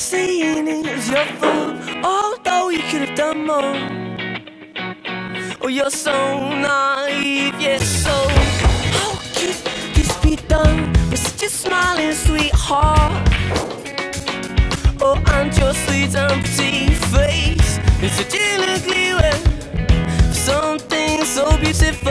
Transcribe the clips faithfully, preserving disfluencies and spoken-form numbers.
saying it was your fault, although you could have done more. Oh, you're so naive, yes, so how could this be done with such a smiling sweetheart? Oh, and your sweet and pretty face is such an ugly way for something so beautiful.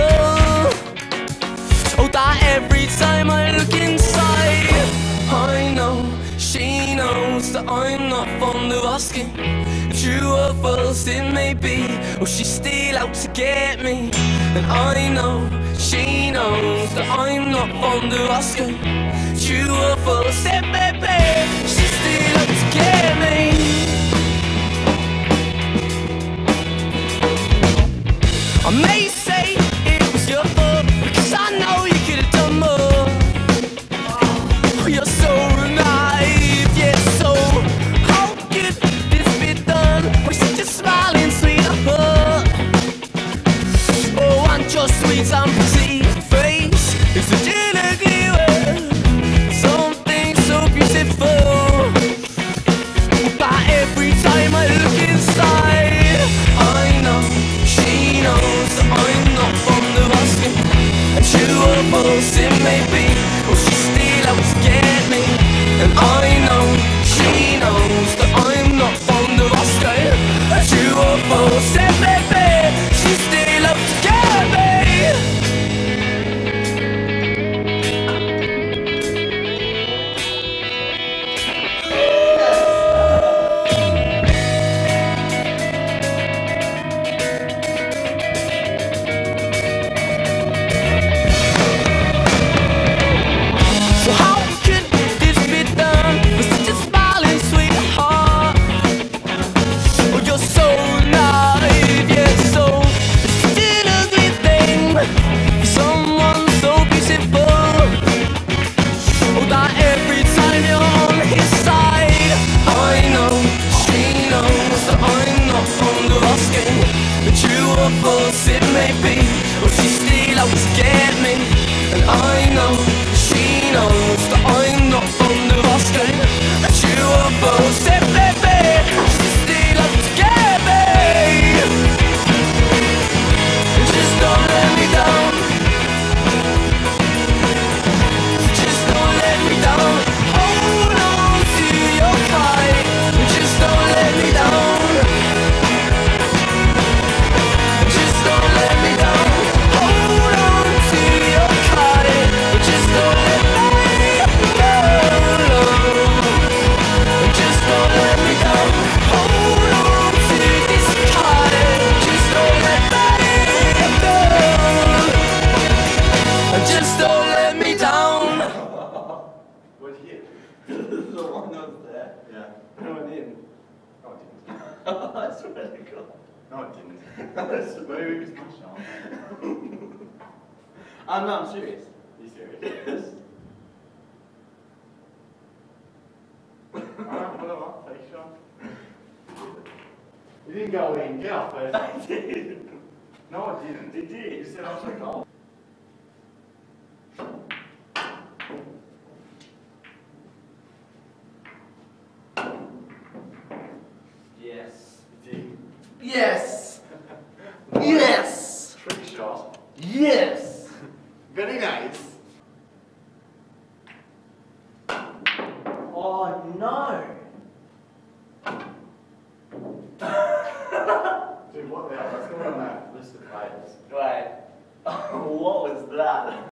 Oh, that every time I look inside, I know she knows that I'm not fond of asking. True or false it may be, or she's still out to get me. And I know she knows that I'm not fond of asking. True or false it may be, she's still out to get me. I may say it was your fault, because I know you could have done more. Oh, you're so naive, yeah, so how could this be done with such a smiling sweetheart? Oh, and your sweet and pretty face is such an ugly way, something so beautiful. But every time I look inside, I know she knows that I'm not fond of asking. And true or false it may be, or she's still out to get me. And I know she knows that I'm not fond of asking. And true or false it may be, she's still out to get me. So how could this be done with such a smiling sweetheart? Oh, you're so naive, yeah, so it's such an ugly thing for someone so beautiful. Oh, that every time you're on his side, I know she knows that I'm not fond of asking. But true or false it may be, or she's still out to get me. And I know she knows that I'm not fond of asking. But true or false it may be, she's still out to get me. Just don't let me down. Just don't let me down. Hold on to your kite. Just don't let me down. Just don't let me down. Hold on to your kite. Just don't let me down. Just don't let me down. Hold on to this kite. Just don't let me down. Just don't let me down. What'd you get? The one that was there? Yeah. No, it didn't. No, it didn't. I swear to God. No, it didn't. That's the movie was my shot. Oh, no, I'm serious. Are you serious? Yes. Alright, whatever. Take a shot. You didn't go in. Get off first. I did. No, I didn't. You did. You said I was like, oh. Yes. You did. Yes! Yes! Trick shot. Yes! Very nice. Oh no! Dude, what the hell? Let's go on that list of favours. Wait, what was that?